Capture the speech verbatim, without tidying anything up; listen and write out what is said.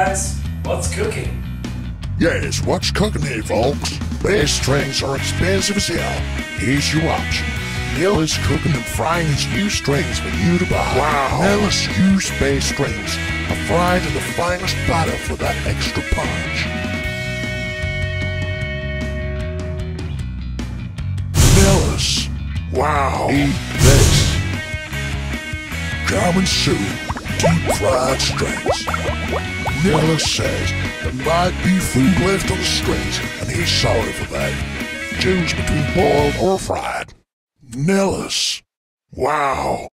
guys, what's cooking? Yes, what's cooking here, folks? Bass strings are expensive as hell. Here's your option. Nille is cooking and frying his used strings for you to buy. Wow! Nille's used bass strings are fried in the finest butter for that extra punch. Nille's. Wow! Eat this. Coming soon. Deep fried strings. Nille says there might be food left on the strings, and he's sorry for that. Choose between boiled or fried. Nille's. Wow.